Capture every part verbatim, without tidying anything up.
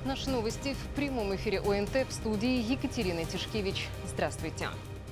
Наши новости в прямом эфире О Н Т, в студии Екатерина Тишкевич. Здравствуйте.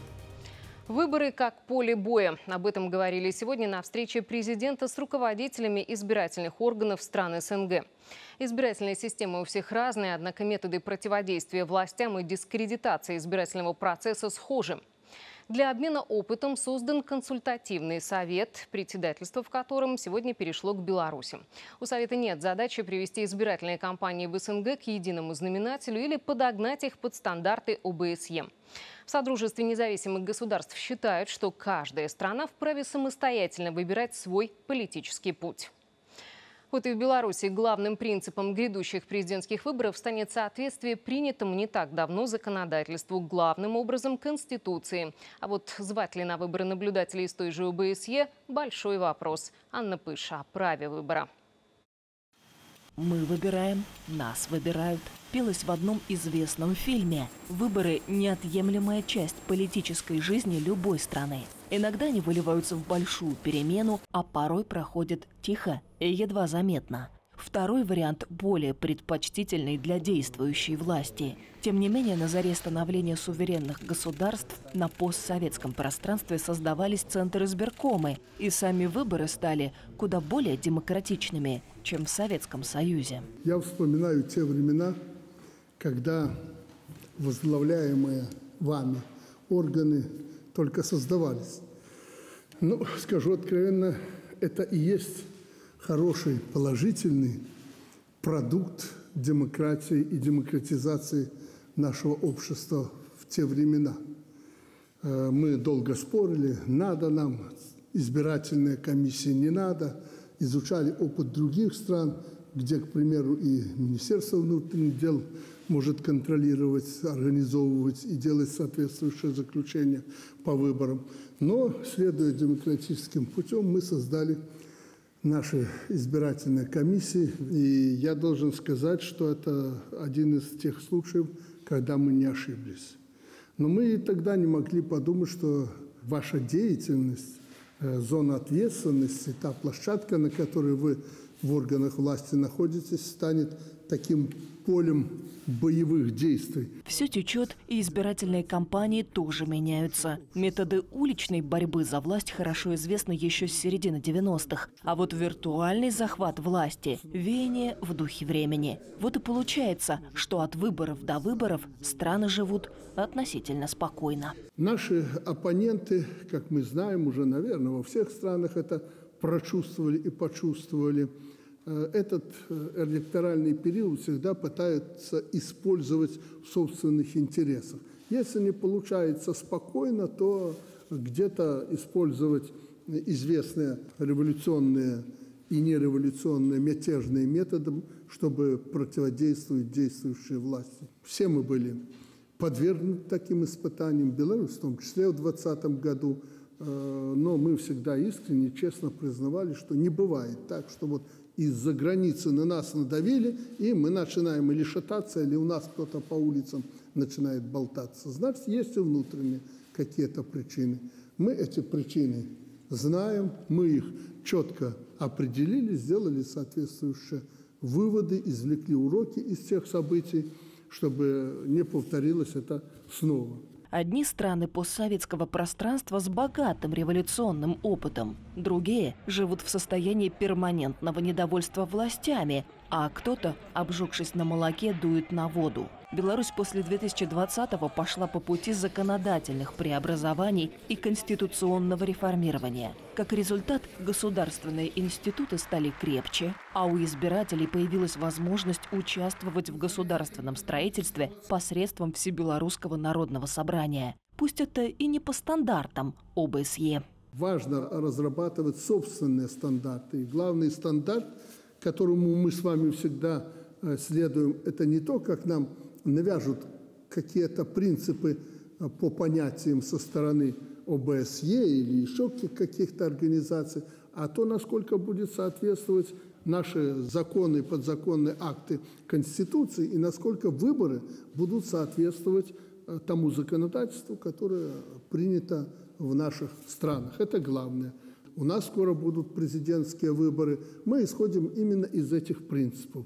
Выборы как поле боя. Об этом говорили сегодня на встрече президента с руководителями избирательных органов стран С Н Г. Избирательная система у всех разная, однако методы противодействия властям и дискредитации избирательного процесса схожи. Для обмена опытом создан консультативный совет, председательство в котором сегодня перешло к Беларуси. У совета нет задачи привести избирательные кампании в С Н Г к единому знаменателю или подогнать их под стандарты О Б С Е. В Содружестве независимых государств считают, что каждая страна вправе самостоятельно выбирать свой политический путь. Вот и в Беларуси главным принципом грядущих президентских выборов станет соответствие принятому не так давно законодательству, главным образом Конституции. А вот звать ли на выборы наблюдателей из той же О Б С Е – большой вопрос. Анна Пыш о праве выбора. «Мы выбираем, нас выбирают» пелось в одном известном фильме. Выборы – неотъемлемая часть политической жизни любой страны. Иногда они выливаются в большую перемену, а порой проходят тихо и едва заметно. Второй вариант более предпочтительный для действующей власти. Тем не менее, на заре становления суверенных государств на постсоветском пространстве создавались центры избиркомы, и сами выборы стали куда более демократичными, чем в Советском Союзе. Я вспоминаю те времена, когда возглавляемые вами органы только создавались. Ну, скажу откровенно, это и есть хороший, положительный продукт демократии и демократизации нашего общества в те времена. Мы долго спорили, надо нам избирательная комиссия, не надо. Изучали опыт других стран, где, к примеру, и Министерство внутренних дел может контролировать, организовывать и делать соответствующее заключение по выборам. Но, следуя демократическим путем, мы создали наши избирательные комиссии. И я должен сказать, что это один из тех случаев, когда мы не ошиблись. Но мы и тогда не могли подумать, что ваша деятельность, зона ответственности, та площадка, на которой вы в органах власти находитесь, станет таким полем боевых действий. Все течет, и избирательные кампании тоже меняются. Методы уличной борьбы за власть хорошо известны еще с середины девяностых. А вот виртуальный захват власти – веяние в духе времени. Вот и получается, что от выборов до выборов страны живут относительно спокойно. Наши оппоненты, как мы знаем, уже, наверное, во всех странах это прочувствовали и почувствовали. Этот электоральный период всегда пытаются использовать в собственных интересах. Если не получается спокойно, то где-то использовать известные революционные и нереволюционные мятежные методы, чтобы противодействовать действующей власти. Все мы были подвергнуты таким испытаниям, Беларусь в том числе в двадцатом году. Но мы всегда искренне, честно признавали, что не бывает так, что вот из-за границы на нас надавили, и мы начинаем или шататься, или у нас кто-то по улицам начинает болтаться. Значит, есть и внутренние какие-то причины. Мы эти причины знаем, мы их четко определили, сделали соответствующие выводы, извлекли уроки из тех событий, чтобы не повторилось это снова. Одни страны постсоветского пространства с богатым революционным опытом, другие живут в состоянии перманентного недовольства властями, а кто-то, обжегшись на молоке, дует на воду. Беларусь после две тысячи двадцатого пошла по пути законодательных преобразований и конституционного реформирования. Как результат, государственные институты стали крепче, а у избирателей появилась возможность участвовать в государственном строительстве посредством Всебелорусского народного собрания. Пусть это и не по стандартам О Б С Е. Важно разрабатывать собственные стандарты. И главный стандарт, которому мы с вами всегда следуем, это не то, как нам навяжут какие-то принципы по понятиям со стороны О Б С Е или еще каких-то организаций, а то, насколько будет соответствовать наши законы, подзаконные акты Конституции и насколько выборы будут соответствовать тому законодательству, которое принято в наших странах. Это главное. У нас скоро будут президентские выборы. Мы исходим именно из этих принципов.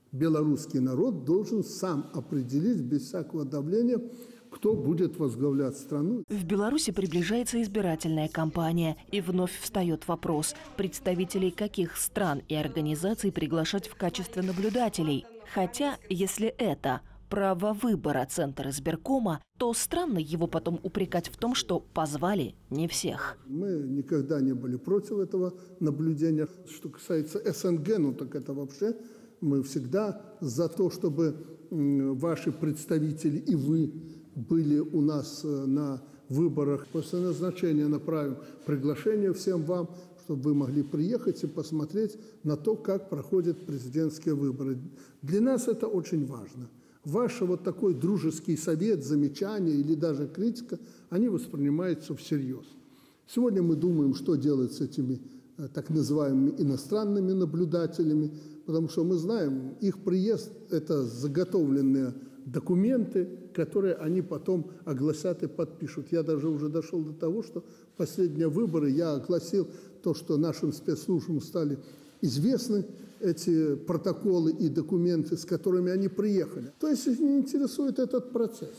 белорусский народ должен сам определить без всякого давления, кто будет возглавлять страну. В Беларуси приближается избирательная кампания, и вновь встает вопрос, представителей каких стран и организаций приглашать в качестве наблюдателей. Хотя, если это право выбора Центра избиркома, то странно его потом упрекать в том, что позвали не всех. Мы никогда не были против этого наблюдения. Что касается СНГ, ну так это вообще мы всегда за то, чтобы ваши представители и вы были у нас на выборах. После назначения направим приглашение всем вам, чтобы вы могли приехать и посмотреть на то, как проходят президентские выборы. Для нас это очень важно. Ваш вот такой дружеский совет, замечание или даже критика, они воспринимаются всерьез. Сегодня мы думаем, что делать с этими так называемыми иностранными наблюдателями, потому что мы знаем, их приезд – это заготовленные документы, которые они потом огласят и подпишут. Я даже уже дошел до того, что последние выборы я огласил то, что нашим спецслужбам стали известны эти протоколы и документы, с которыми они приехали. То есть их не интересует этот процесс.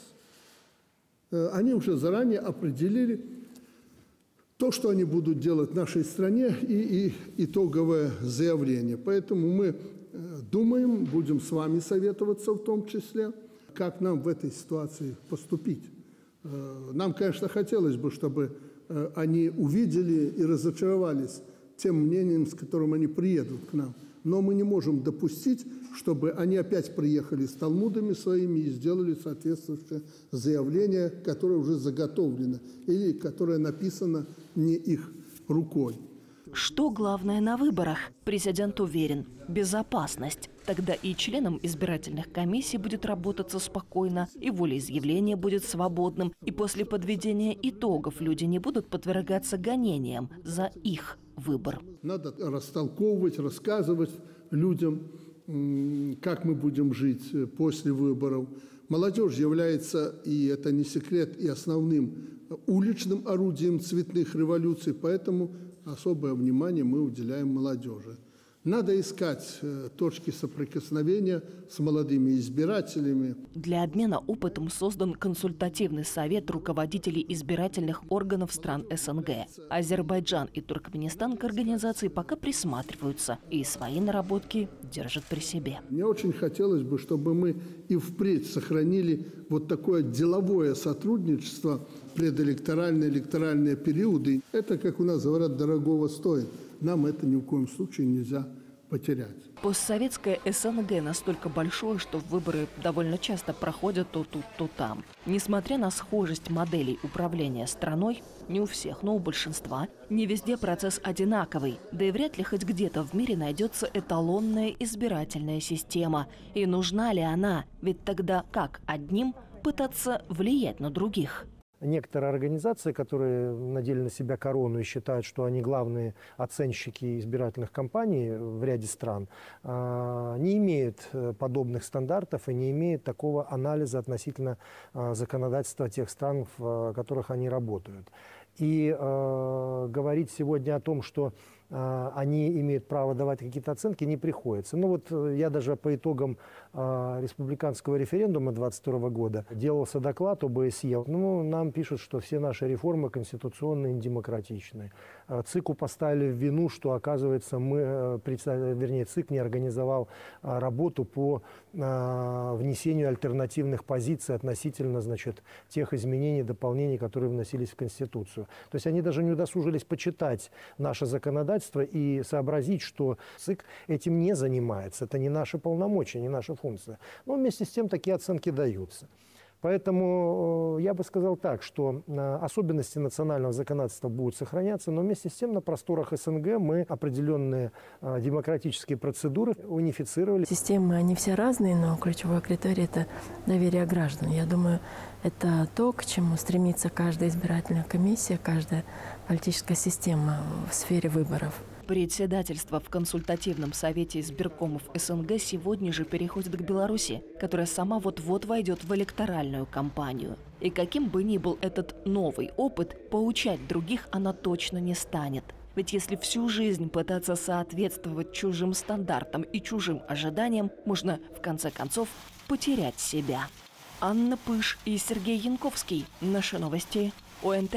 Они уже заранее определили то, что они будут делать в нашей стране, и, и итоговое заявление. Поэтому мы думаем, будем с вами советоваться в том числе, как нам в этой ситуации поступить. Нам, конечно, хотелось бы, чтобы они увидели и разочаровались тем мнением, с которым они приедут к нам. Но мы не можем допустить, чтобы они опять приехали с талмудами своими и сделали соответствующее заявление, которое уже заготовлено или которое написано не их рукой. Что главное на выборах? Президент уверен – безопасность. Тогда и членам избирательных комиссий будет работаться спокойно, и волеизъявление будет свободным, и после подведения итогов люди не будут подвергаться гонениям за их выбор. Надо растолковывать, рассказывать людям, как мы будем жить после выборов. Молодежь является, и это не секрет, и основным уличным орудием цветных революций, поэтому особое внимание мы уделяем молодежи. Надо искать точки соприкосновения с молодыми избирателями. Для обмена опытом создан консультативный совет руководителей избирательных органов стран СНГ. Азербайджан и Туркменистан к организации пока присматриваются и свои наработки держат при себе. Мне очень хотелось бы, чтобы мы и впредь сохранили вот такое деловое сотрудничество в предэлекторальные, электоральные периоды. Это, как у нас говорят, дорогого стоит. Нам это ни в коем случае нельзя потерять. Постсоветское СНГ настолько большое, что выборы довольно часто проходят то тут, то там. Несмотря на схожесть моделей управления страной, не у всех, но у большинства, не везде процесс одинаковый. Да и вряд ли хоть где-то в мире найдется эталонная избирательная система. И нужна ли она? Ведь тогда как одним пытаться влиять на других? Некоторые организации, которые надели на себя корону и считают, что они главные оценщики избирательных кампаний в ряде стран, не имеют подобных стандартов и не имеют такого анализа относительно законодательства тех стран, в которых они работают. И э, говорить сегодня о том, что э, они имеют право давать какие-то оценки, не приходится. Ну вот э, я даже по итогам э, республиканского референдума двадцать второго года делался доклад об ОБСЕ. Ну, нам пишут, что все наши реформы конституционные и демократичные. Э, ЦИКу поставили в вину, что, оказывается, мы, э, вернее, ЦИК не организовал э, работу по э, внесению альтернативных позиций относительно, значит, тех изменений, дополнений, которые вносились в Конституцию. То есть они даже не удосужились почитать наше законодательство и сообразить, что ЦИК этим не занимается. Это не наши полномочия, не наша функция. Но вместе с тем такие оценки даются. Поэтому я бы сказал так, что особенности национального законодательства будут сохраняться, но вместе с тем на просторах СНГ мы определенные демократические процедуры унифицировали. Системы, они все разные, но ключевой критерий – это доверие граждан. Я думаю, это то, к чему стремится каждая избирательная комиссия, каждая политическая система в сфере выборов. Председательство в консультативном совете избиркомов СНГ сегодня же переходит к Беларуси, которая сама вот-вот войдет в электоральную кампанию. И каким бы ни был этот новый опыт, поучать других она точно не станет. Ведь если всю жизнь пытаться соответствовать чужим стандартам и чужим ожиданиям, можно в конце концов потерять себя. Анна Пыш и Сергей Янковский. Наши новости. ОНТ.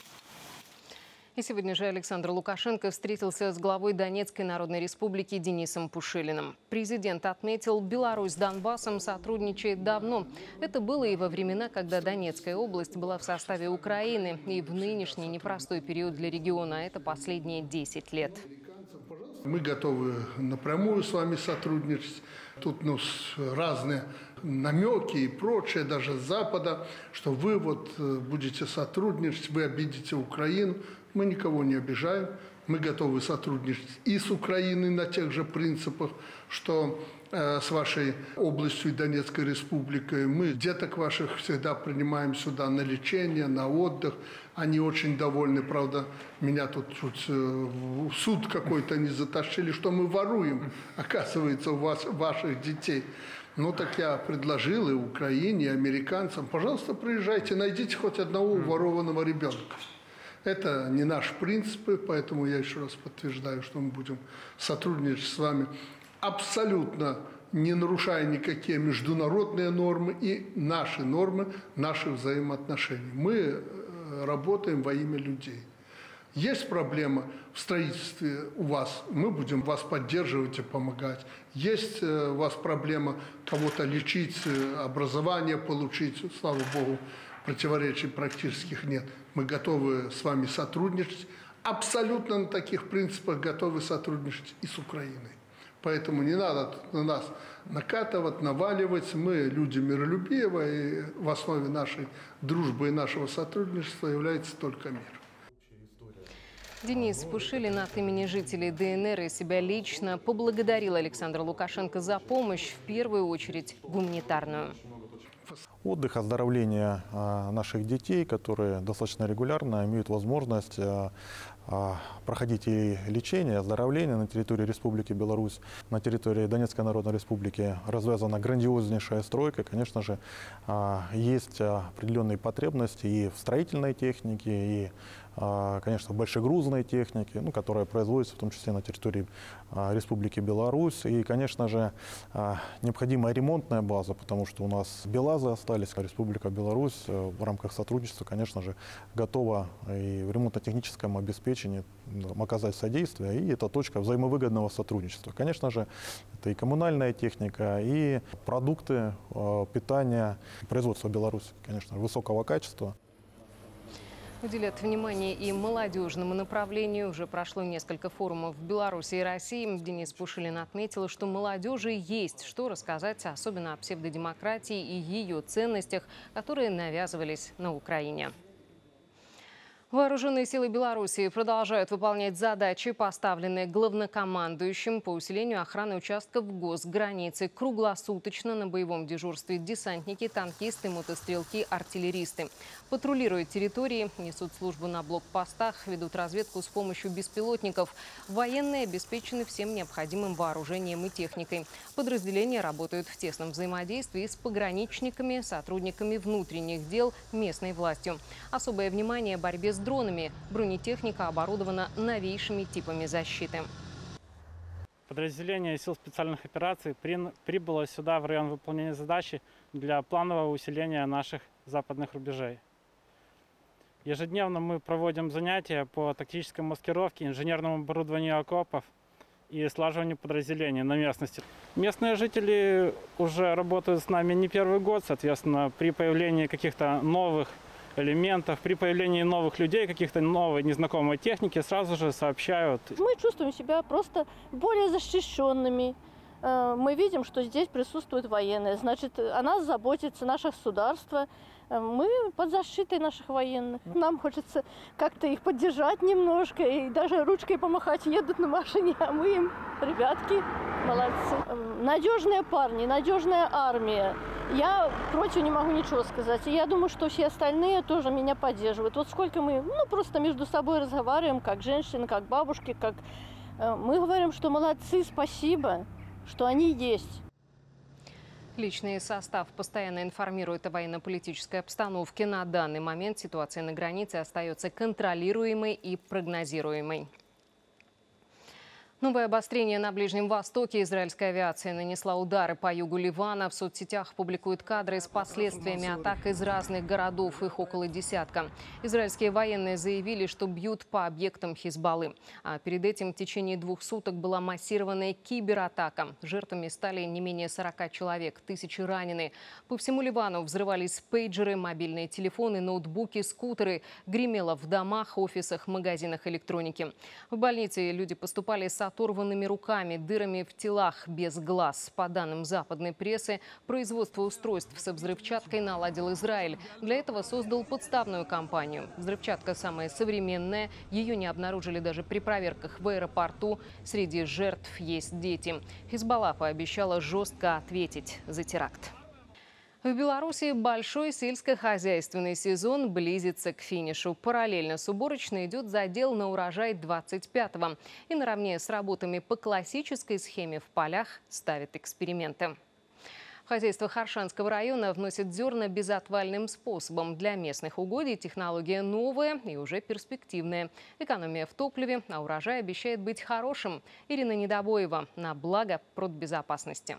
И сегодня же Александр Лукашенко встретился с главой Донецкой Народной Республики Денисом Пушилиным. Президент отметил, Беларусь с Донбассом сотрудничает давно. Это было и во времена, когда Донецкая область была в составе Украины, и в нынешний непростой период для региона, а это последние десять лет. Мы готовы напрямую с вами сотрудничать. Тут ну, разные намеки и прочее, даже с Запада, что вы вот будете сотрудничать, вы обидите Украину. Мы никого не обижаем. Мы готовы сотрудничать и с Украиной на тех же принципах, что э, с вашей областью и Донецкой республикой. Мы деток ваших всегда принимаем сюда на лечение, на отдых. Они очень довольны. Правда, меня тут чуть э, в суд какой-то не затащили, что мы воруем, оказывается, у вас, ваших детей. Ну, так я предложил и Украине, и американцам, пожалуйста, приезжайте, найдите хоть одного ворованного ребенка. Это не наши принципы, поэтому я еще раз подтверждаю, что мы будем сотрудничать с вами, абсолютно не нарушая никакие международные нормы и наши нормы, наши взаимоотношения. Мы работаем во имя людей. Есть проблема в строительстве у вас, мы будем вас поддерживать и помогать. Есть у вас проблема кого-то лечить, образование получить, слава Богу, противоречий практических нет. Мы готовы с вами сотрудничать. Абсолютно на таких принципах готовы сотрудничать и с Украиной. Поэтому не надо на нас накатывать, наваливать. Мы люди миролюбивые, и в основе нашей дружбы и нашего сотрудничества является только мир. Денис Пушилин от имени жителей ДНР и себя лично поблагодарил Александра Лукашенко за помощь, в первую очередь гуманитарную. Отдых, оздоровление наших детей, которые достаточно регулярно имеют возможность проходить и лечение, и оздоровление на территории Республики Беларусь. На территории Донецкой Народной Республики развязана грандиознейшая стройка. Конечно же, есть определенные потребности и в строительной технике, и, конечно, в большегрузной технике, ну, которая производится в том числе на территории Республики Беларусь. И, конечно же, необходимая ремонтная база, потому что у нас БелАЗы остались. Республика Беларусь в рамках сотрудничества, конечно же, готова и в ремонтно-техническом обеспечении оказать содействие. И это точка взаимовыгодного сотрудничества. Конечно же, это и коммунальная техника, и продукты питания, производства Беларуси, конечно, высокого качества. Уделят внимание и молодежному направлению. Уже прошло несколько форумов в Беларуси и России. Денис Пушилин отметил, что молодежи есть что рассказать, особенно о псевдодемократии и ее ценностях, которые навязывались на Украине. Вооруженные силы Беларуси продолжают выполнять задачи, поставленные главнокомандующим по усилению охраны участков госграницы. Круглосуточно на боевом дежурстве десантники, танкисты, мотострелки, артиллеристы. Патрулируют территории, несут службу на блокпостах, ведут разведку с помощью беспилотников. Военные обеспечены всем необходимым вооружением и техникой. Подразделения работают в тесном взаимодействии с пограничниками, сотрудниками внутренних дел, местной властью. Особое внимание борьбе с дронами. Бронетехника оборудована новейшими типами защиты. Подразделение сил специальных операций прибыло сюда в район выполнения задачи для планового усиления наших западных рубежей. Ежедневно мы проводим занятия по тактической маскировке, инженерному оборудованию окопов и слаживанию подразделений на местности. Местные жители уже работают с нами не первый год, соответственно, при появлении каких-то новых элементов, при появлении новых людей, каких-то новой незнакомой техники, сразу же сообщают. Мы чувствуем себя просто более защищенными. Мы видим, что здесь присутствуют военные, значит, о нас заботится наше государство. Мы под защитой наших военных. Нам хочется как-то их поддержать немножко и даже ручкой помахать. Едут на машине, а мы им, ребятки, молодцы. Надежные парни, надежная армия. Я против не могу ничего сказать. И я думаю, что все остальные тоже меня поддерживают. Вот сколько мы, ну, просто между собой разговариваем, как женщины, как бабушки, как... Мы говорим, что молодцы, спасибо, что они есть. Личный состав постоянно информирует о военно-политической обстановке. На данный момент ситуация на границе остается контролируемой и прогнозируемой. Новое обострение на Ближнем Востоке. Израильская авиация нанесла удары по югу Ливана. В соцсетях публикуют кадры с последствиями атак из разных городов. Их около десятка. Израильские военные заявили, что бьют по объектам Хизбаллы. А перед этим в течение двух суток была массированная кибератака. Жертвами стали не менее сорока человек, тысячи ранены. По всему Ливану взрывались пейджеры, мобильные телефоны, ноутбуки, скутеры. Гремело в домах, офисах, магазинах электроники. В больнице люди поступали с оторванными руками, дырами в телах, без глаз. По данным западной прессы, производство устройств со взрывчаткой наладил Израиль. Для этого создал подставную компанию. Взрывчатка самая современная. Ее не обнаружили даже при проверках в аэропорту. Среди жертв есть дети. Хизбалла пообещала жестко ответить за теракт. В Беларуси большой сельскохозяйственный сезон близится к финишу. Параллельно с уборочной идет задел на урожай двадцать пятого. И наравне с работами по классической схеме в полях ставят эксперименты. Хозяйство Харшанского района вносит зерна безотвальным способом. Для местных угодий технология новая и уже перспективная. Экономия в топливе, а урожай обещает быть хорошим. Ирина Недобоева на благо продбезопасности.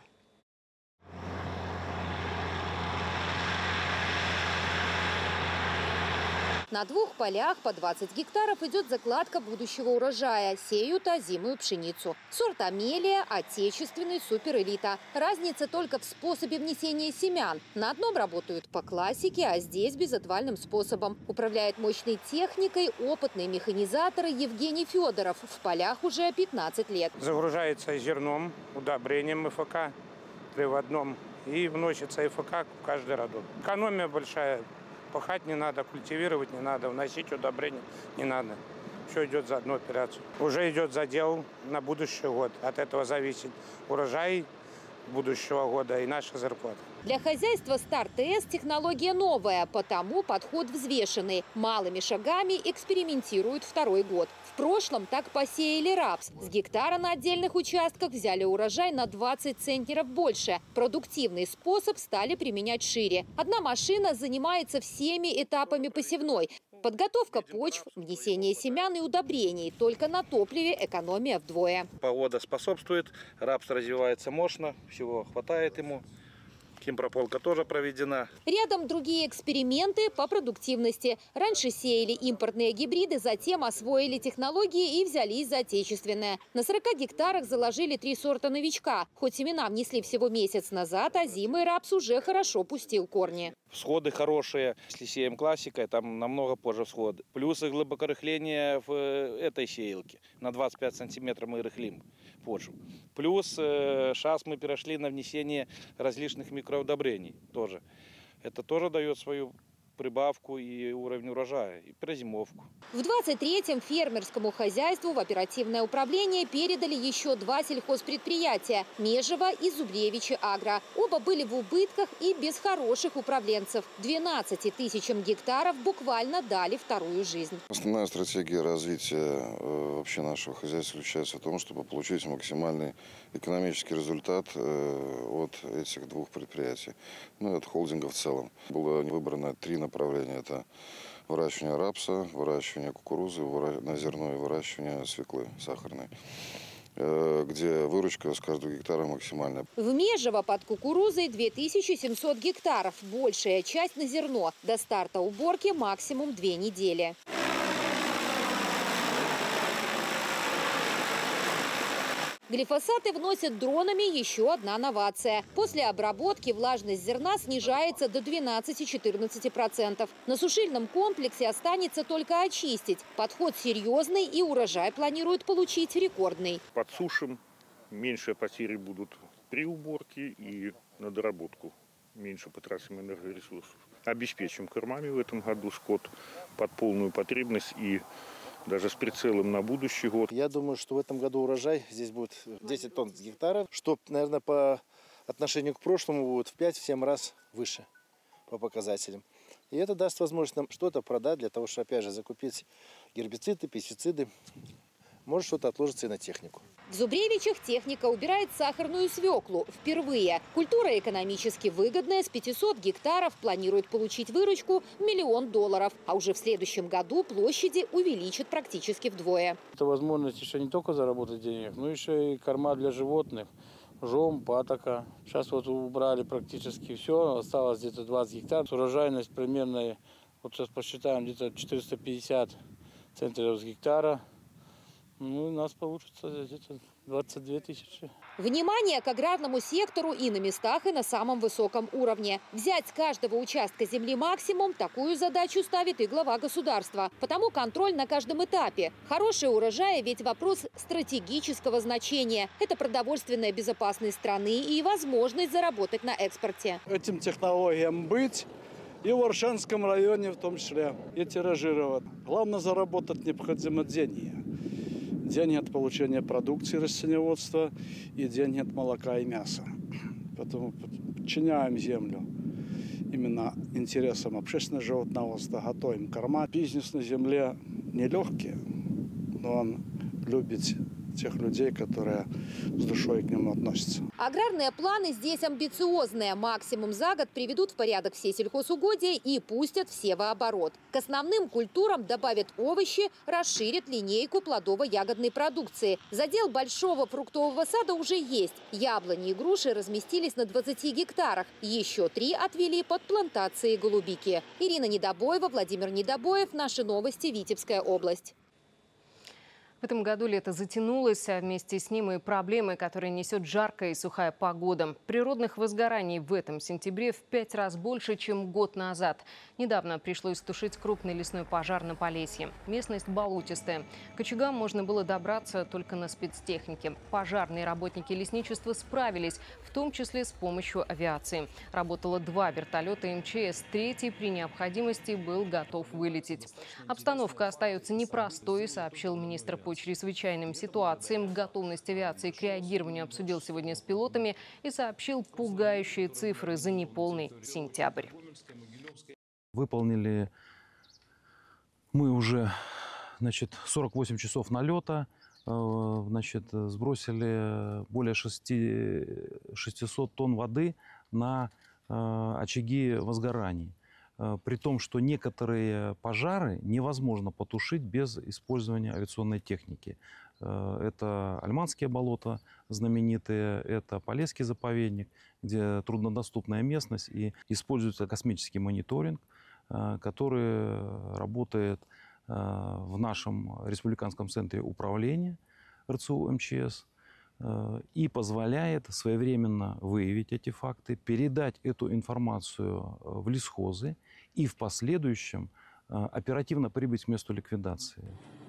На двух полях по двадцать гектаров идет закладка будущего урожая. Сеют озимую пшеницу. Сорт Амелия – отечественный суперэлита. Разница только в способе внесения семян. На одном работают по классике, а здесь безотвальным способом. Управляет мощной техникой опытный механизатор Евгений Федоров. В полях уже пятнадцать лет. Загружается зерном, удобрением ЭФК приводном и вносится ЭФК в каждый родок. Экономия большая. Пахать не надо, культивировать не надо, вносить удобрения не надо. Все идет за одну операцию. Уже идет задел на будущий год. От этого зависит урожай будущего года и наша зарплата. Для хозяйства Стар-ТС технология новая, потому подход взвешенный. Малыми шагами экспериментируют второй год. В прошлом так посеяли рапс. С гектара на отдельных участках взяли урожай на двадцать центнеров больше. Продуктивный способ стали применять шире. Одна машина занимается всеми этапами посевной. Подготовка почв, внесение семян и удобрений. Только на топливе экономия вдвое. Погода способствует, рапс развивается мощно, всего хватает ему. Химпрополка тоже проведена. Рядом другие эксперименты по продуктивности. Раньше сеяли импортные гибриды, затем освоили технологии и взялись за отечественное. На сорока гектарах заложили три сорта новичка. Хоть семена внесли всего месяц назад, а озимый рапс уже хорошо пустил корни. Всходы хорошие. Если сеем классикой, там намного позже всходы. Плюсы глубокорыхления в этой сеялке. На двадцать пять сантиметров мы рыхлим почву. Плюс э, сейчас мы перешли на внесение различных микроудобрений тоже. Это тоже дает свою прибавку и уровень урожая, и прозимовку. В двадцать третьем фермерскому хозяйству в оперативное управление передали еще два сельхозпредприятия – Межево и Зубревичи Агро. Оба были в убытках и без хороших управленцев. двенадцати тысячам гектаров буквально дали вторую жизнь. Основная стратегия развития э, вообще нашего хозяйства заключается в том, чтобы получить максимальный экономический результат э, от этих двух предприятий, ну и от холдинга в целом. Было выбрано три направления. Это выращивание рапса, выращивание кукурузы, на зерно и выращивание свеклы сахарной, где выручка с каждого гектара максимальная. В Межево под кукурузой две тысячи семьсот гектаров. Большая часть на зерно. До старта уборки максимум две недели. Глифосаты вносят дронами – еще одна новация. После обработки влажность зерна снижается до двенадцати-четырнадцати процентов. На сушильном комплексе останется только очистить. Подход серьезный, и урожай планируют получить рекордный. Подсушим, меньше потери будут при уборке и на доработку. Меньше потратим энергоресурсов. Обеспечим кормами в этом году скот под полную потребность и даже с прицелом на будущий год. Я думаю, что в этом году урожай здесь будет десять тонн с гектара, что, наверное, по отношению к прошлому будет в пять-семь раз выше по показателям. И это даст возможность нам что-то продать для того, чтобы, опять же, закупить гербициды, пестициды. Может, что-то отложится и на технику. В Зубревичах техника убирает сахарную свеклу впервые. Культура экономически выгодная. С пятисот гектаров планирует получить выручку в миллион долларов. А уже в следующем году площади увеличат практически вдвое. Это возможность еще не только заработать денег, но еще и корма для животных. Жом, патока. Сейчас вот убрали практически все. Осталось где-то двадцать гектаров. Урожайность примерно, вот сейчас посчитаем, где-то четыреста пятьдесят центнеров с гектара. Ну, у нас получится где-то двадцать две тысячи. Внимание к аграрному сектору и на местах, и на самом высоком уровне. Взять с каждого участка земли максимум – такую задачу ставит и глава государства. Потому контроль на каждом этапе. Хорошие урожаи – ведь вопрос стратегического значения. Это продовольственная безопасность страны и возможность заработать на экспорте. Этим технологиям быть и в Аршанском районе в том числе, и тиражировать. Главное заработать необходимо деньги. Деньги от получения продукции растениеводства и деньги от молока и мяса. Поэтому подчиняем землю именно интересам общественного животноводства, готовим корма. Бизнес на земле нелегкий, но он любит тех людей, которые с душой к нему относятся. Аграрные планы здесь амбициозные. Максимум за год приведут в порядок все сельхозугодия и пустят все в оборот. К основным культурам добавят овощи, расширят линейку плодово-ягодной продукции. Задел большого фруктового сада уже есть. Яблони и груши разместились на двадцати гектарах. Еще три отвели под плантации голубики. Ирина Недобоева, Владимир Недобоев. Наши новости. Витебская область. В этом году лето затянулось, а вместе с ним и проблемы, которые несет жаркая и сухая погода. Природных возгораний в этом сентябре в пять раз больше, чем год назад. Недавно пришлось тушить крупный лесной пожар на Полесье. Местность болотистая. К очагам можно было добраться только на спецтехнике. Пожарные работники лесничества справились, в том числе с помощью авиации. Работало два вертолета эм че эс. Третий при необходимости был готов вылететь. Обстановка остается непростой, сообщил министр по чрезвычайным ситуациям. Готовность авиации к реагированию обсудил сегодня с пилотами и сообщил пугающие цифры за неполный сентябрь. Выполнили мы уже, значит, сорок восемь часов налета, значит, сбросили более шестисот тонн воды на очаги возгораний. При том, что некоторые пожары невозможно потушить без использования авиационной техники. Это Альманские болота знаменитые, это Полесский заповедник, где труднодоступная местность, и используется космический мониторинг, который работает в нашем республиканском центре управления эр цэ у эм че эс и позволяет своевременно выявить эти факты, передать эту информацию в лесхозы и в последующем оперативно прибыть к месту ликвидации.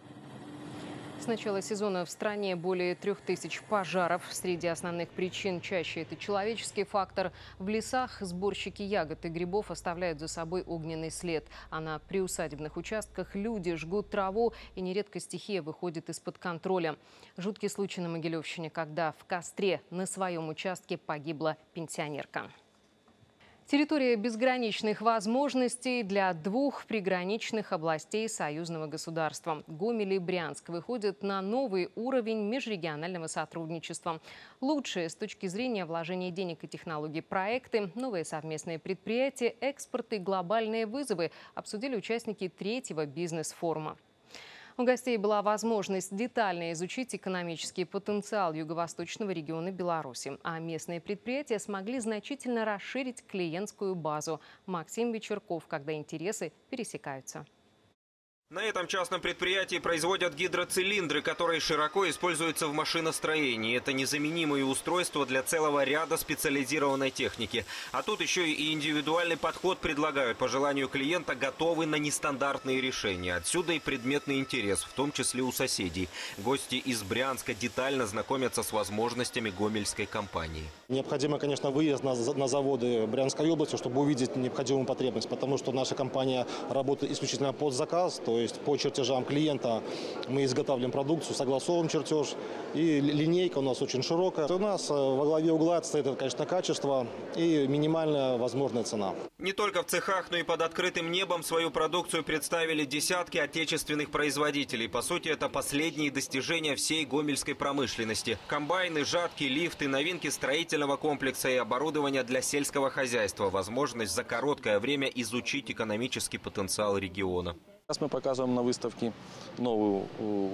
С начала сезона в стране более трех тысяч пожаров. Среди основных причин чаще это человеческий фактор. В лесах сборщики ягод и грибов оставляют за собой огненный след. А на приусадебных участках люди жгут траву, и нередко стихия выходит из-под контроля. Жуткий случай на Могилевщине, когда в костре на своем участке погибла пенсионерка. Территория безграничных возможностей для двух приграничных областей союзного государства. Гомель и Брянск выходят на новый уровень межрегионального сотрудничества. Лучшие с точки зрения вложения денег и технологий проекты, новые совместные предприятия, экспорт и глобальные вызовы обсудили участники третьего бизнес-форума. У гостей была возможность детально изучить экономический потенциал юго-восточного региона Беларуси. А местные предприятия смогли значительно расширить клиентскую базу. Максим Вечерков, когда интересы пересекаются. На этом частном предприятии производят гидроцилиндры, которые широко используются в машиностроении. Это незаменимые устройства для целого ряда специализированной техники. А тут еще и индивидуальный подход предлагают. По желанию клиента готовы на нестандартные решения. Отсюда и предметный интерес, в том числе у соседей. Гости из Брянска детально знакомятся с возможностями гомельской компании. Необходимо, конечно, выезд на, на заводы Брянской области, чтобы увидеть необходимую потребность. Потому что наша компания работает исключительно под заказ. То есть по чертежам клиента мы изготавливаем продукцию, согласовываем чертеж. И линейка у нас очень широкая. У нас во главе угла стоит, это, конечно, качество и минимальная возможная цена. Не только в цехах, но и под открытым небом свою продукцию представили десятки отечественных производителей. По сути, это последние достижения всей гомельской промышленности. Комбайны, жатки, лифты, новинки строительного комплекса и оборудования для сельского хозяйства. Возможность за короткое время изучить экономический потенциал региона. Сейчас мы показываем на выставке новую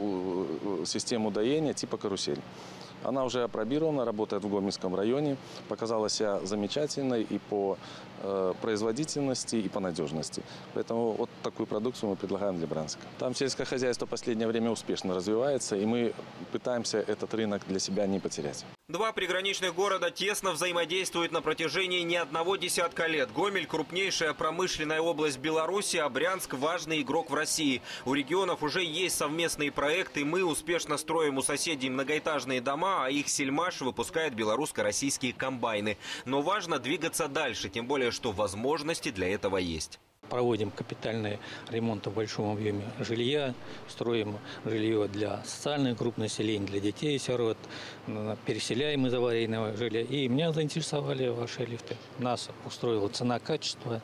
систему доения типа карусель. Она уже опробирована, работает в Гомельском районе, показала себя замечательной и по э, производительности, и по надежности. Поэтому вот такую продукцию мы предлагаем для Брянска. Там сельское хозяйство в последнее время успешно развивается, и мы пытаемся этот рынок для себя не потерять. Два приграничных города тесно взаимодействуют на протяжении не одного десятка лет. Гомель – крупнейшая промышленная область Беларуси, а Брянск – важный игрок в России. У регионов уже есть совместные проекты. Мы успешно строим у соседей многоэтажные дома, а их сельмаш выпускает белорусско-российские комбайны. Но важно двигаться дальше, тем более, что возможности для этого есть. Проводим капитальные ремонты в большом объеме жилья, строим жилье для социальных групп населения, для детей и сирот, переселяем из аварийного жилья. И меня заинтересовали ваши лифты. Нас устроила цена-качество.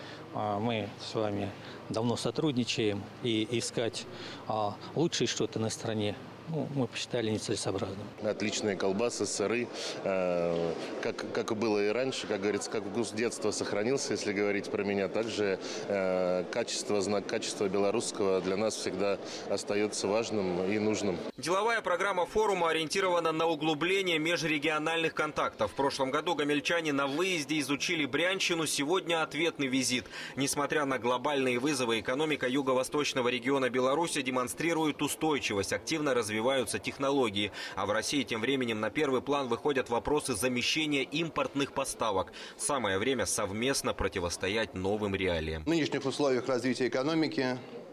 Мы с вами давно сотрудничаем, и искать лучшее что-то на стране ну, мы посчитали нецелесообразным. Отличные колбасы, сыры, э, как, как и было и раньше, как говорится, как вкус детства сохранился, если говорить про меня. Также э, качество, знак качества белорусского для нас всегда остается важным и нужным. Деловая программа форума ориентирована на углубление межрегиональных контактов. В прошлом году гомельчане на выезде изучили Брянщину, сегодня ответный визит. Несмотря на глобальные вызовы, экономика юго-восточного региона Беларуси демонстрирует устойчивость, активно развивается. Развиваются технологии, а в России тем временем на первый план выходят вопросы замещения импортных поставок. Самое время совместно противостоять новым реалиям. В нынешних условиях развития экономики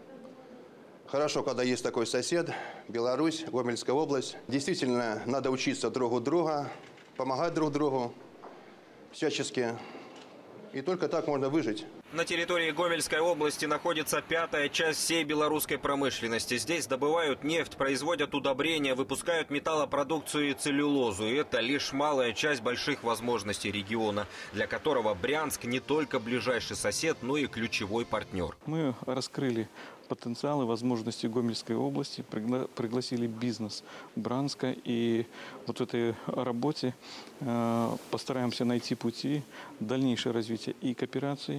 хорошо, когда есть такой сосед, Беларусь, Гомельская область. Действительно, надо учиться друг у друга, помогать друг другу всячески. И только так можно выжить. На территории Гомельской области находится пятая часть всей белорусской промышленности. Здесь добывают нефть, производят удобрения, выпускают металлопродукцию и целлюлозу. И это лишь малая часть больших возможностей региона, для которого Брянск не только ближайший сосед, но и ключевой партнер. Мы раскрыли потенциалы, возможности Гомельской области, пригла пригласили бизнес Брянска, и вот в этой работе э, постараемся найти пути дальнейшего развития и кооперации,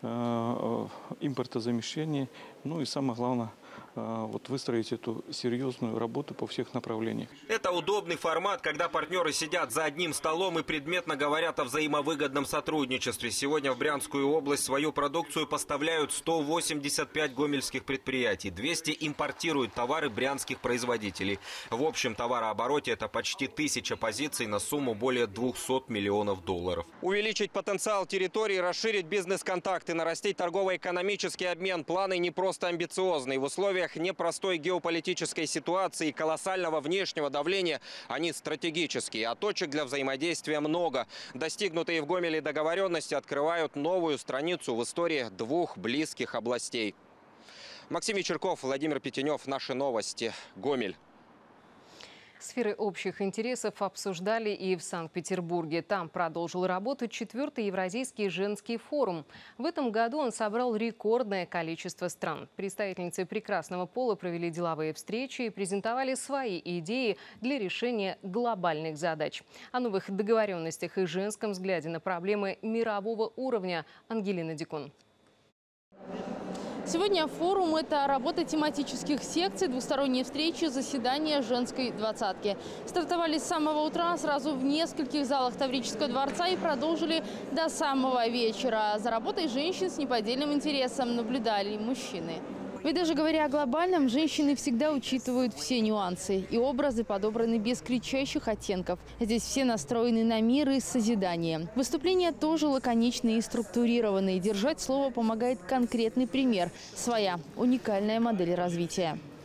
э, импортозамещения, ну и самое главное, вот выстроить эту серьезную работу по всех направлениях. Это удобный формат, когда партнеры сидят за одним столом и предметно говорят о взаимовыгодном сотрудничестве. Сегодня в Брянскую область свою продукцию поставляют сто восемьдесят пять гомельских предприятий. двести импортируют товары брянских производителей. В общем товарообороте это почти тысяча позиций на сумму более двухсот миллионов долларов. Увеличить потенциал территории, расширить бизнес-контакты, нарастить торгово-экономический обмен. Планы не просто амбициозные. В условиях непростой геополитической ситуации и колоссального внешнего давления они стратегические, а точек для взаимодействия много. Достигнутые в Гомеле договоренности открывают новую страницу в истории двух близких областей. Максим Вечерков, Владимир Петенев. Наши новости. Гомель. Сферы общих интересов обсуждали и в Санкт-Петербурге. Там продолжил работать четвертый Евразийский женский форум. В этом году он собрал рекордное количество стран. Представительницы прекрасного пола провели деловые встречи и презентовали свои идеи для решения глобальных задач. О новых договоренностях и женском взгляде на проблемы мирового уровня Ангелина Дикун. Сегодня форум – это работа тематических секций, двусторонние встречи, заседания женской двадцатки. Стартовали с самого утра сразу в нескольких залах Таврического дворца и продолжили до самого вечера. За работой женщин с неподдельным интересом наблюдали мужчины. Ведь даже говоря о глобальном, женщины всегда учитывают все нюансы. И образы подобраны без кричащих оттенков. Здесь все настроены на мир и созидание. Выступления тоже лаконичные и структурированные. Держать слово помогает конкретный пример. Своя уникальная модель развития.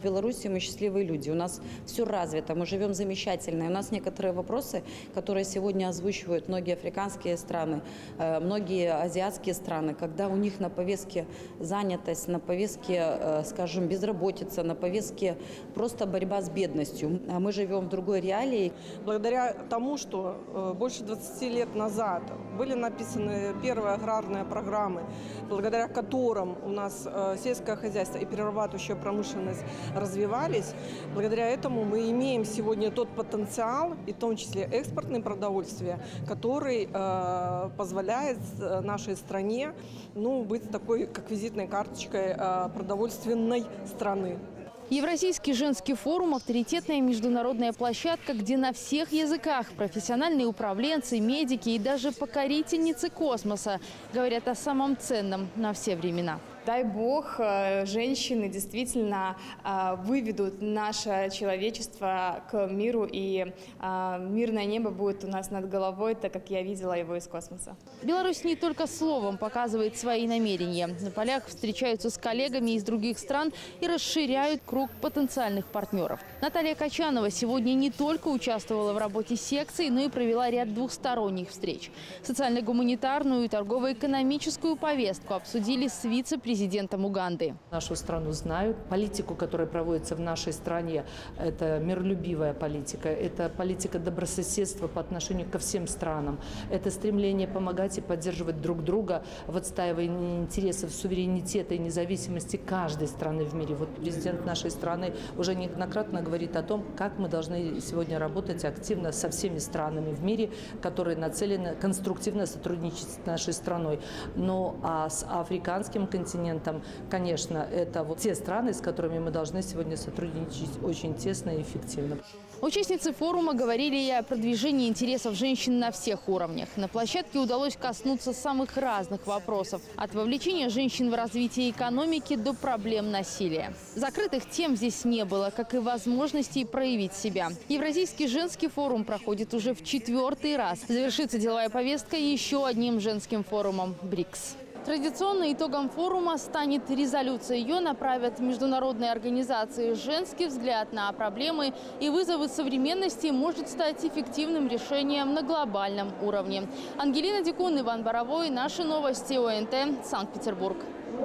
В Беларуси мы счастливые люди, у нас все развито, мы живем замечательно. И у нас некоторые вопросы, которые сегодня озвучивают многие африканские страны, многие азиатские страны, когда у них на повестке занятость, на повестке, скажем, безработица, на повестке просто борьба с бедностью. А мы живем в другой реалии. Благодаря тому, что больше двадцати лет назад были написаны первые аграрные программы, благодаря которым у нас сельское хозяйство и перерабатывающая промышленность развивались, благодаря этому мы имеем сегодня тот потенциал, и в том числе экспортное продовольствие, который э, позволяет нашей стране ну, быть такой, как визитной карточкой э, продовольственной страны. Евразийский женский форум – авторитетная международная площадка, где на всех языках профессиональные управленцы, медики и даже покорительницы космоса говорят о самом ценном на все времена. Дай бог, женщины действительно выведут наше человечество к миру, и мирное небо будет у нас над головой, так как я видела его из космоса. Беларусь не только словом показывает свои намерения. На полях встречаются с коллегами из других стран и расширяют круг потенциальных партнеров. Наталья Качанова сегодня не только участвовала в работе секций, но и провела ряд двухсторонних встреч. Социально-гуманитарную и торгово-экономическую повестку обсудили с вице-президентом президентом Уганды. Нашу страну знают. Политику, которая проводится в нашей стране, это миролюбивая политика, это политика добрососедства по отношению ко всем странам. Это стремление помогать и поддерживать друг друга в отстаивании интересов суверенитета и независимости каждой страны в мире. Вот президент нашей страны уже неоднократно говорит о том, как мы должны сегодня работать активно со всеми странами в мире, которые нацелены конструктивно сотрудничать с нашей страной. Ну а с африканским континентом, конечно, это вот те страны, с которыми мы должны сегодня сотрудничать очень тесно и эффективно. Участницы форума говорили и о продвижении интересов женщин на всех уровнях. На площадке удалось коснуться самых разных вопросов. От вовлечения женщин в развитие экономики до проблем насилия. Закрытых тем здесь не было, как и возможностей проявить себя. Евразийский женский форум проходит уже в четвертый раз. Завершится деловая повестка еще одним женским форумом БРИКС. Традиционно итогом форума станет резолюция. Ее направят международные организации. Женский взгляд на проблемы и вызовы современности может стать эффективным решением на глобальном уровне. Ангелина Дикун, Иван Боровой. Наши новости. ОНТ. Санкт-Петербург.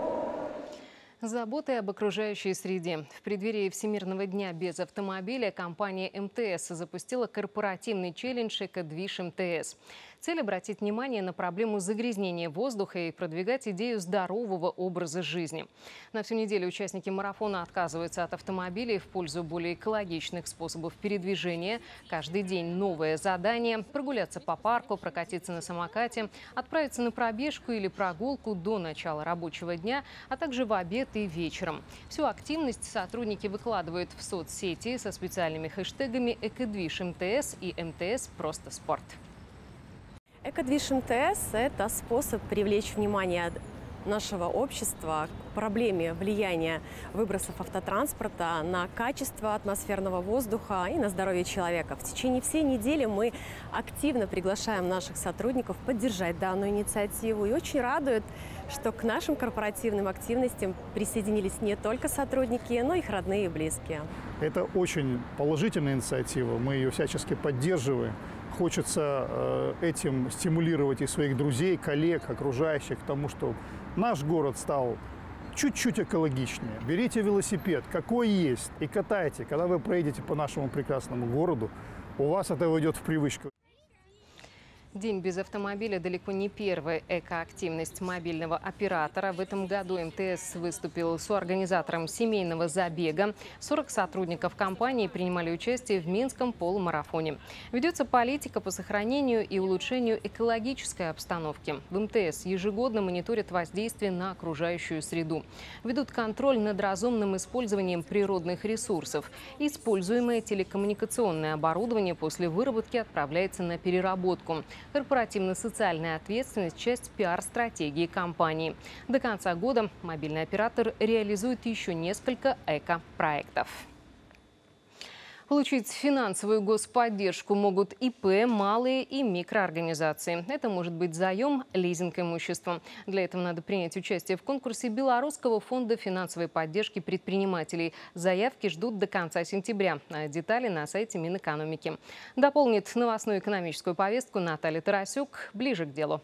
Заботой об окружающей среде. В преддверии Всемирного дня без автомобиля компания эм тэ эс запустила корпоративный челлендж «Экодвиж эм тэ эс». Цель – обратить внимание на проблему загрязнения воздуха и продвигать идею здорового образа жизни. На всю неделю участники марафона отказываются от автомобилей в пользу более экологичных способов передвижения. Каждый день новое задание – прогуляться по парку, прокатиться на самокате, отправиться на пробежку или прогулку до начала рабочего дня, а также в обед и вечером. Всю активность сотрудники выкладывают в соцсети со специальными хэштегами «Экодвиж эм тэ эс» и «эм тэ эс просто спорт». Экодвиж эм тэ эс – это способ привлечь внимание нашего общества к проблеме влияния выбросов автотранспорта на качество атмосферного воздуха и на здоровье человека. В течение всей недели мы активно приглашаем наших сотрудников поддержать данную инициативу. И очень радует, что к нашим корпоративным активностям присоединились не только сотрудники, но и их родные и близкие. Это очень положительная инициатива, мы ее всячески поддерживаем. Хочется этим стимулировать и своих друзей, коллег, окружающих к тому, что наш город стал чуть-чуть экологичнее. Берите велосипед, какой есть, и катайте. Когда вы проедете по нашему прекрасному городу, у вас это войдет в привычку. День без автомобиля далеко не первая экоактивность мобильного оператора. В этом году эм тэ эс выступил соорганизатором семейного забега. сорок сотрудников компании принимали участие в Минском полумарафоне. Ведется политика по сохранению и улучшению экологической обстановки. В эм тэ эс ежегодно мониторят воздействие на окружающую среду. Ведут контроль над разумным использованием природных ресурсов. Используемое телекоммуникационное оборудование после выработки отправляется на переработку. Корпоративно-социальная ответственность – часть пиар-стратегии компании. До конца года мобильный оператор реализует еще несколько эко-проектов. Получить финансовую господдержку могут И П, малые и микроорганизации. Это может быть заем, лизинг имущества. Для этого надо принять участие в конкурсе Белорусского фонда финансовой поддержки предпринимателей. Заявки ждут до конца сентября. Детали на сайте Минэкономики. Дополнит новостную экономическую повестку Наталья Тарасюк. Ближе к делу.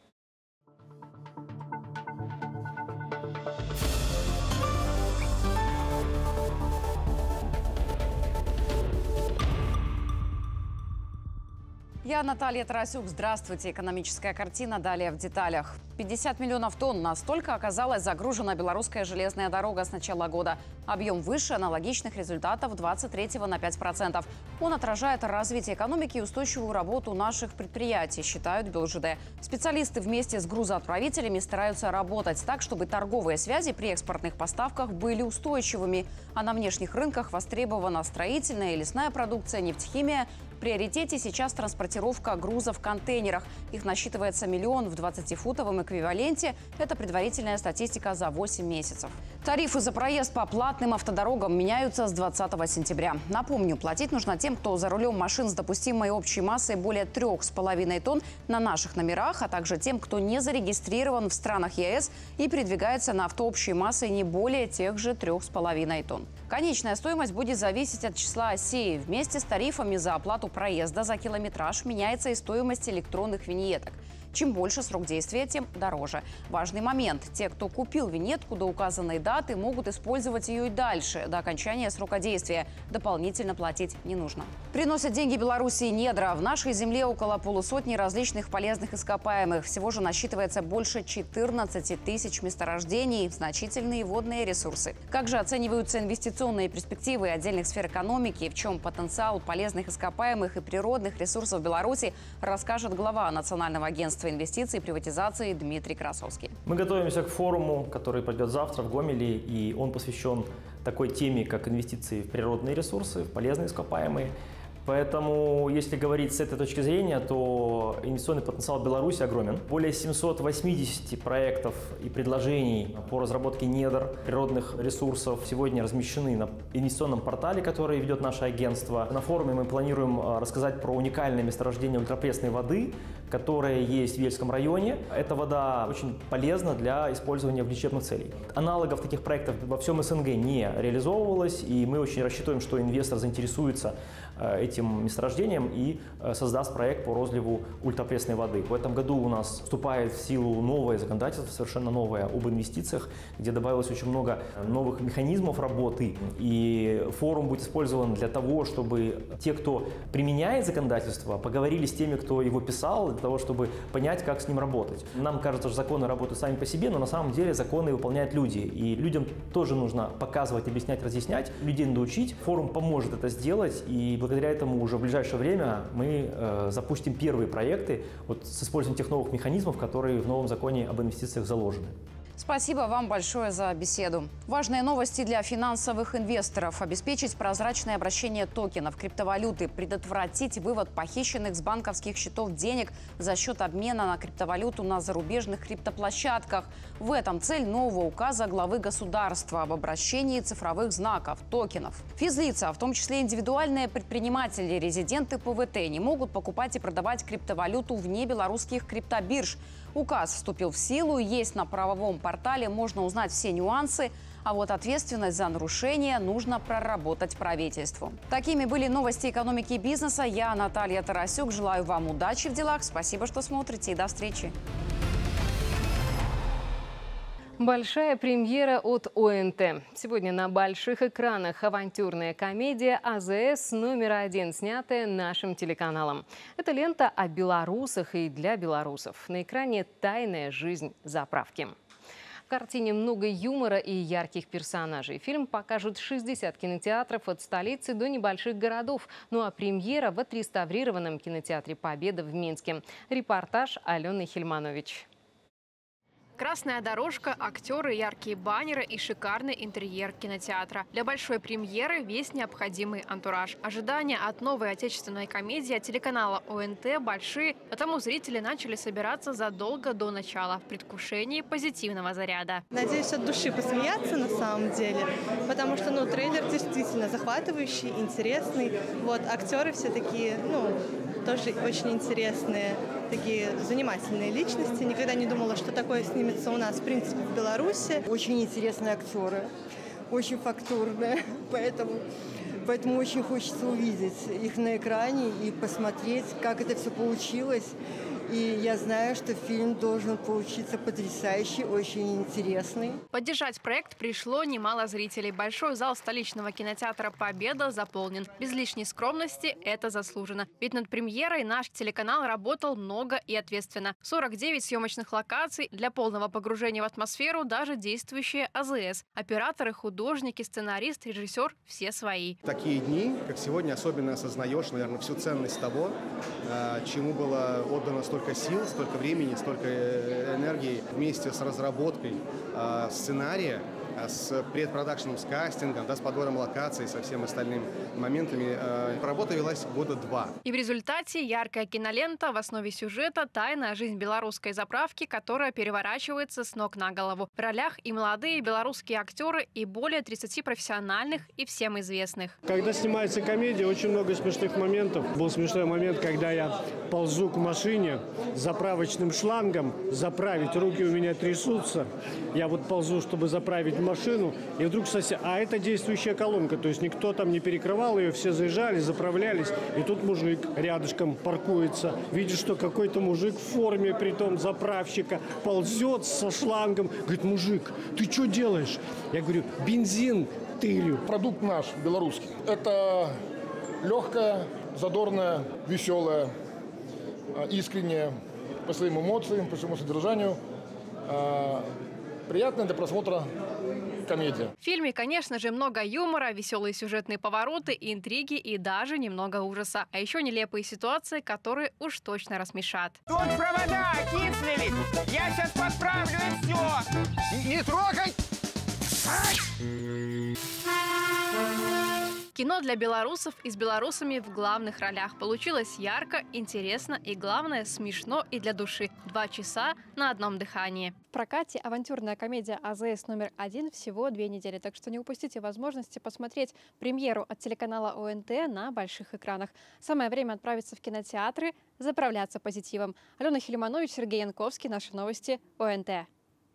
Я Наталья Тарасюк. Здравствуйте. Экономическая картина далее в деталях. пятьдесят миллионов тонн. Настолько оказалась загружена белорусская железная дорога с начала года. Объем выше аналогичных результатов двадцать третьего на пять процентов. Он отражает развитие экономики и устойчивую работу наших предприятий, считают БелЖД. Специалисты вместе с грузоотправителями стараются работать так, чтобы торговые связи при экспортных поставках были устойчивыми. А на внешних рынках востребована строительная и лесная продукция, нефтехимия. В приоритете сейчас транспортировка грузов в контейнерах. Их насчитывается миллион в двадцатифутовом эквиваленте. Это предварительная статистика за восемь месяцев. Тарифы за проезд по платным автодорогам меняются с двадцатого сентября. Напомню, платить нужно тем, кто за рулем машин с допустимой общей массой более трех с половиной тонн на наших номерах, а также тем, кто не зарегистрирован в странах Е С и передвигается на авто общей массой не более тех же трех с половиной тонн. Конечная стоимость будет зависеть от числа осей. Вместе с тарифами за оплату проезда за километраж меняется и стоимость электронных виньеток. Чем больше срок действия, тем дороже. Важный момент. Те, кто купил виньетку до указанной даты, могут использовать ее и дальше, до окончания срока действия. Дополнительно платить не нужно. Приносят деньги Беларуси недра. В нашей земле около полусотни различных полезных ископаемых. Всего же насчитывается больше четырнадцати тысяч месторождений, значительные водные ресурсы. Как же оцениваются инвестиционные перспективы отдельных сфер экономики, в чем потенциал полезных ископаемых и природных ресурсов Беларуси, расскажет глава Национального агентства инвестиций и приватизации Дмитрий Красовский. Мы готовимся к форуму, который пройдет завтра в Гомеле, и он посвящен такой теме, как инвестиции в природные ресурсы, в полезные ископаемые. Поэтому, если говорить с этой точки зрения, то инвестиционный потенциал Беларуси огромен. Более семисот восьмидесяти проектов и предложений по разработке недр природных ресурсов сегодня размещены на инвестиционном портале, который ведет наше агентство. На форуме мы планируем рассказать про уникальное месторождение ультрапресной воды, которое есть в Вельском районе. Эта вода очень полезна для использования в лечебных целях. Аналогов таких проектов во всем С Н Г не реализовывалось, и мы очень рассчитываем, что инвестор заинтересуется этим месторождением и создаст проект по розливу ультрапресной воды. В этом году у нас вступает в силу новое законодательство, совершенно новое, об инвестициях, где добавилось очень много новых механизмов работы. И форум будет использован для того, чтобы те, кто применяет законодательство, поговорили с теми, кто его писал, для того, чтобы понять, как с ним работать. Нам кажется, что законы работают сами по себе, но на самом деле законы выполняют люди. И людям тоже нужно показывать, объяснять, разъяснять. Людей надо учить. Форум поможет это сделать, и благодаря этому уже в ближайшее время мы э, запустим первые проекты вот, с использованием тех новых механизмов, которые в новом законе об инвестициях заложены. Спасибо вам большое за беседу. Важные новости для финансовых инвесторов. Обеспечить прозрачное обращение токенов криптовалюты, предотвратить вывод похищенных с банковских счетов денег за счет обмена на криптовалюту на зарубежных криптоплощадках. В этом цель нового указа главы государства об обращении цифровых знаков, токенов. Физлица, в том числе индивидуальные предприниматели, резиденты П В Т, не могут покупать и продавать криптовалюту вне белорусских криптобирж. Указ вступил в силу, есть на правовом портале, можно узнать все нюансы, а вот ответственность за нарушение нужно проработать правительству. Такими были новости экономики и бизнеса. Я Наталья Тарасюк. Желаю вам удачи в делах. Спасибо, что смотрите, и до встречи. Большая премьера от О Н Т. Сегодня на больших экранах авантюрная комедия А З С номер один, снятая нашим телеканалом. Это лента о белорусах и для белорусов. На экране тайная жизнь заправки. В картине много юмора и ярких персонажей. Фильм покажут шестьдесят кинотеатров от столицы до небольших городов. Ну а премьера в отреставрированном кинотеатре «Победа» в Минске. Репортаж Алены Хельманович. Красная дорожка, актеры, яркие баннеры и шикарный интерьер кинотеатра. Для большой премьеры весь необходимый антураж. Ожидания от новой отечественной комедии от телеканала О Н Т большие, потому зрители начали собираться задолго до начала в предвкушении позитивного заряда. Надеюсь от души посмеяться на самом деле, потому что ну, трейлер действительно захватывающий, интересный. Вот, актеры все такие, ну, тоже очень интересные, такие занимательные личности. Никогда не думала, что такое снимется у нас, в принципе, в Беларуси. Очень интересные актеры, очень фактурные, поэтому, поэтому очень хочется увидеть их на экране и посмотреть, как это все получилось. И я знаю, что фильм должен получиться потрясающий, очень интересный. Поддержать проект пришло немало зрителей. Большой зал столичного кинотеатра «Победа» заполнен. Без лишней скромности это заслуженно. Ведь над премьерой наш телеканал работал много и ответственно. сорок девять съемочных локаций, для полного погружения в атмосферу даже действующие А З С. Операторы, художники, сценарист, режиссер – все свои. Такие дни, как сегодня, особенно осознаешь, наверное, всю ценность того, чему было отдано столько сил, столько времени, столько энергии вместе с разработкой э, сценария, с предпродакшеном, с кастингом, да, с подбором локаций, со всеми остальными моментами. Э, работа велась года два. И в результате яркая кинолента, в основе сюжета тайная жизнь белорусской заправки, которая переворачивается с ног на голову. В ролях и молодые белорусские актеры, и более тридцати профессиональных и всем известных. Когда снимается комедия, очень много смешных моментов. Был смешной момент, когда я ползу к машине с заправочным шлангом, заправить, руки у меня трясутся. Я вот ползу, чтобы заправить машину, и вдруг сосед... А это действующая колонка, то есть никто там не перекрывал ее, все заезжали, заправлялись, и тут мужик рядышком паркуется, видит, что какой-то мужик в форме, притом заправщика, ползет со шлангом, говорит: мужик, ты что делаешь? Я говорю: бензин тырю. Продукт наш, белорусский. Это легкая, задорная, веселая, искренняя по своим эмоциям, по своему содержанию, приятная для просмотра комедия. В фильме, конечно же, много юмора, веселые сюжетные повороты, интриги и даже немного ужаса. А еще нелепые ситуации, которые уж точно рассмешат. Тут провода окислились! Я сейчас подправлю и все! Не трогай! Кино для белорусов и с белорусами в главных ролях. Получилось ярко, интересно и, главное, смешно и для души. Два часа на одном дыхании. В прокате авантюрная комедия А З С номер один всего две недели. Так что не упустите возможности посмотреть премьеру от телеканала О Н Т на больших экранах. Самое время отправиться в кинотеатры, заправляться позитивом. Алена Хилиманович, Сергей Янковский. Наши новости О Н Т.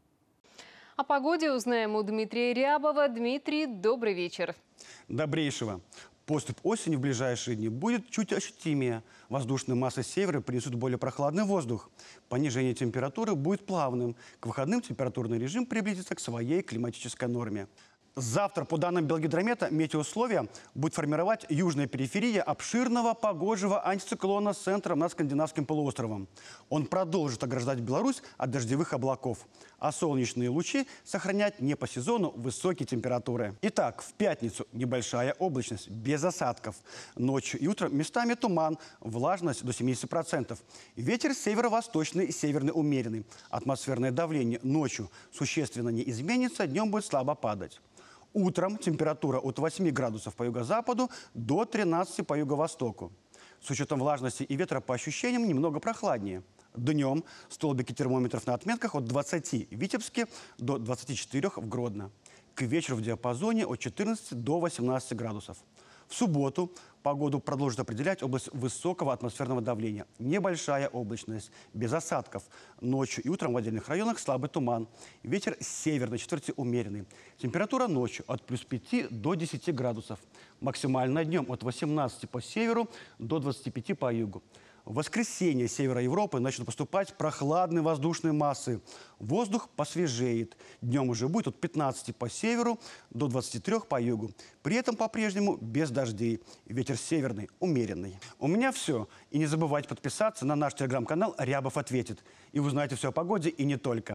О погоде узнаем у Дмитрия Рябова. Дмитрий, добрый вечер. Добрейшего. Поступь осени в ближайшие дни будет чуть ощутимее. Воздушные массы севера принесут более прохладный воздух. Понижение температуры будет плавным. К выходным температурный режим приблизится к своей климатической норме. Завтра, по данным Белгидромета, метеоусловия будет формировать южная периферия обширного погожего антициклона с центром над Скандинавским полуостровом. Он продолжит ограждать Беларусь от дождевых облаков, а солнечные лучи сохранять не по сезону высокие температуры. Итак, в пятницу небольшая облачность, без осадков. Ночью и утром местами туман, влажность до семидесяти процентов. Ветер северо-восточный и северный умеренный. Атмосферное давление ночью существенно не изменится, днем будет слабо падать. Утром температура от восьми градусов по юго-западу до тринадцати по юго-востоку. С учетом влажности и ветра по ощущениям немного прохладнее. Днем столбики термометров на отметках от двадцати в Витебске до двадцати четырёх в Гродно. К вечеру в диапазоне от четырнадцати до восемнадцати градусов. В субботу погоду продолжит определять область высокого атмосферного давления. Небольшая облачность, без осадков. Ночью и утром в отдельных районах слабый туман. Ветер с северной четверти умеренный. Температура ночью от плюс пяти до десяти градусов. Максимально днем от восемнадцати по северу до двадцати пяти по югу. В воскресенье с севера Европы начнут поступать прохладные воздушные массы. Воздух посвежеет. Днем уже будет от пятнадцати по северу до двадцати трёх по югу. При этом по-прежнему без дождей. Ветер северный, умеренный. У меня все. И не забывайте подписаться на наш телеграм-канал «Рябов ответит». И узнаете все о погоде и не только.